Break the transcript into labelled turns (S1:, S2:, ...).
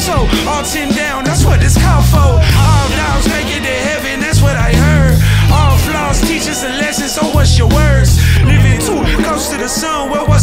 S1: So, all 10 down, that's what this call for. All dogs make it to heaven, that's what I heard. All flaws teach us a lesson, so what's your words? Living too close to the sun, well,